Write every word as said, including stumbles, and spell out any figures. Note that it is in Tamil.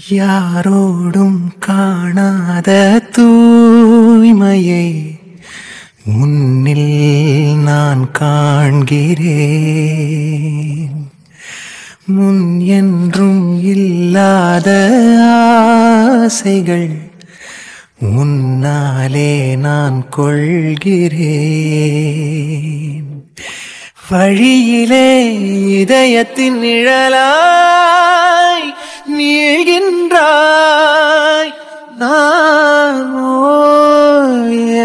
யாரோடும் காணாத தூய்மையை முன்னில் நான் காண்கிறேன். முன் என்றும் இல்லாத ஆசைகள் முன்னாலே நான் கொள்கிறேன். வழியிலே இதயத்தின் நிழலாய் நீள்கின்றாய். நான்